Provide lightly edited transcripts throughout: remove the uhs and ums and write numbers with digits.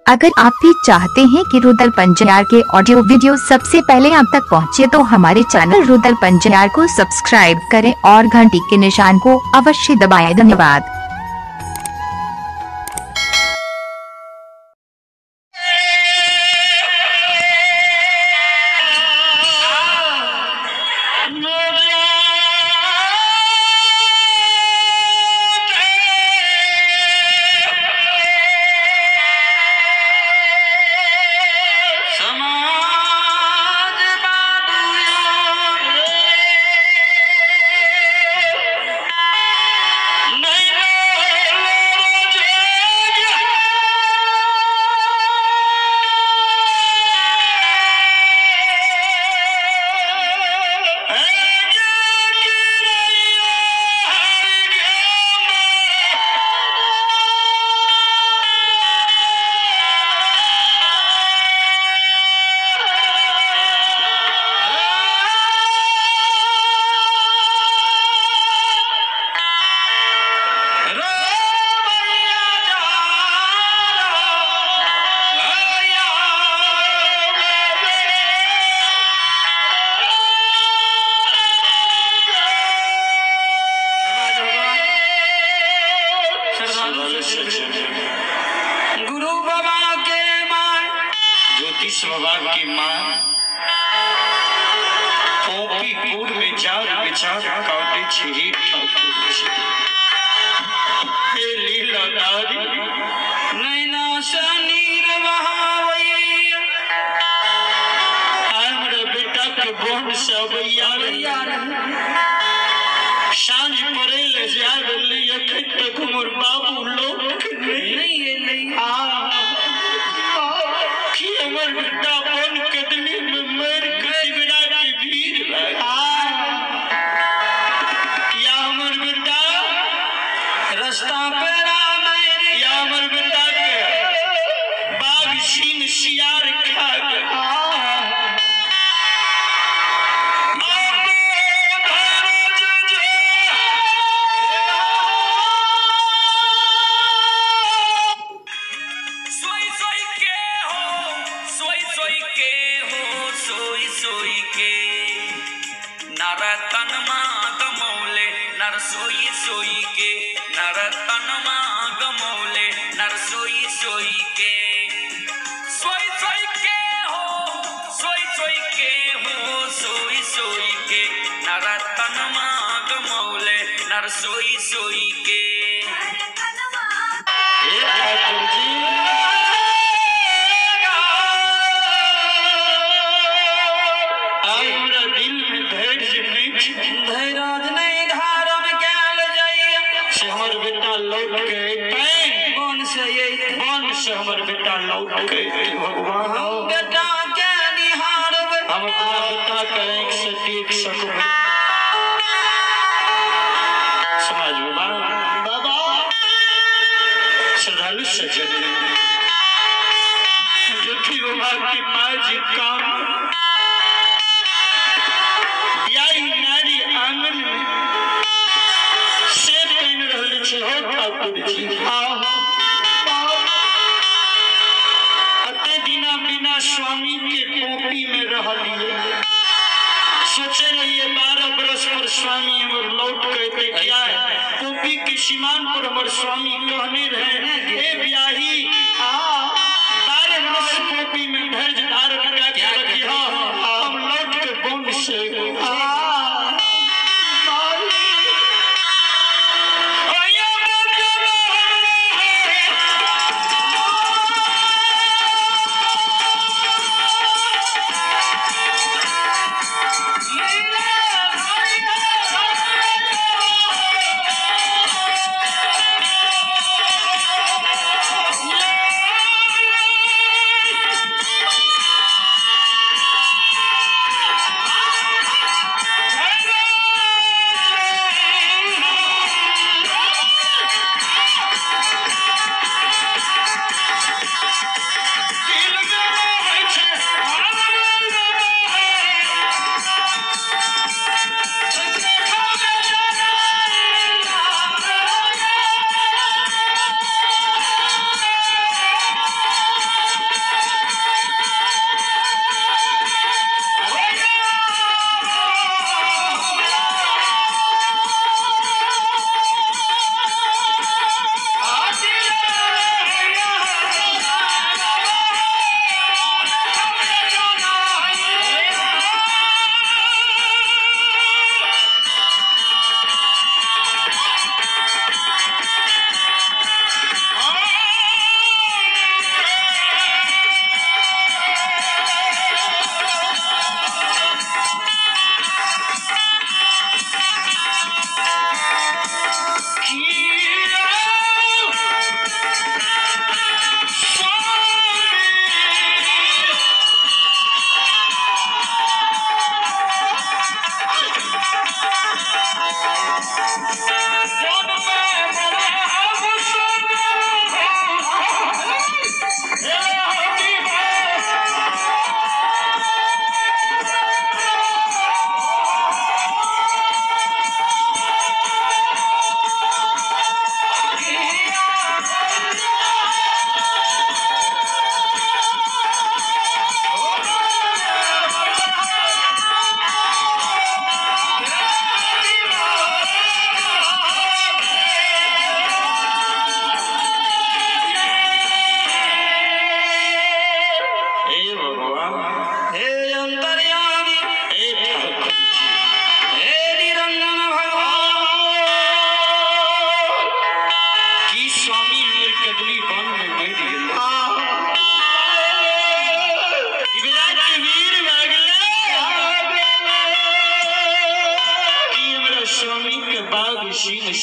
अगर आप भी चाहते हैं कि रुद्रपन JR के ऑडियो वीडियो सबसे पहले आप तक पहुंचे तो हमारे चैनल रुद्रपन JR को सब्सक्राइब करें और घंटी के निशान को अवश्य दबाएं। धन्यवाद। गुरु बाबा के मां, ज्योतिष बाबा की मां, पोपीपुर में जाग विचार काटे छिरी हे लीलाधारी नैना शनीर बहावैया हमर बेटा के बोन सब यार सांझ पड़े ले जाग लिया तक मोर बाबू लोग नहीं कि हमर बेटा बन कदली में मर शिवरा की भीड़ या हमर बेटा रास्ता पे या हमर बेटा के बाग छीन शियार खा गया। नरतन गमौले नर सोई सोई के नरतन गमौले नर सोई सोई के सोई सोई के हो सोई सोई के हो सोई सोई के नरतन गमौले नर सोई सोई के धैर्य नहीं धारण कैल जाइए से हमर बेटा लौट के कौन से हमर बेटा लौट के भगवान बेटा के निहार हम अपना बेटा के एक से देख सकबे समाज बाबा श्रद्धालु सज्जन ज्योति बाबा की मां जी काम आंगन में शेर बन रहल छे हो ठाकुर जी अते दिना बिना स्वामी के टोपी में रहलिए सोचे रहिए 12 बरस पर स्वामी हमर लौट के देखिया टोपी के सीमान पर हमर स्वामी कहने रहे हे ब्याही 12 बरस टोपी में धैर्य धारण करके रखिया हम लौट के बन से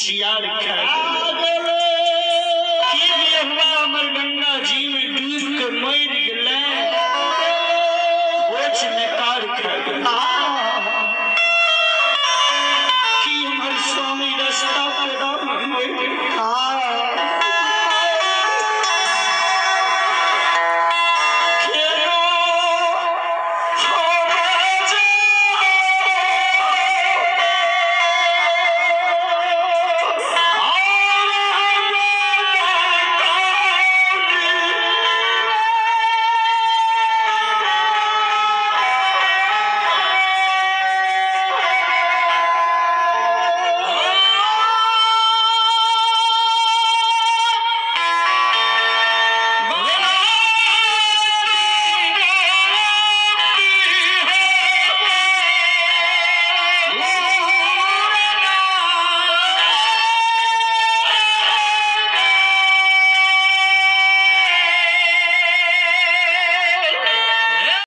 सियार खा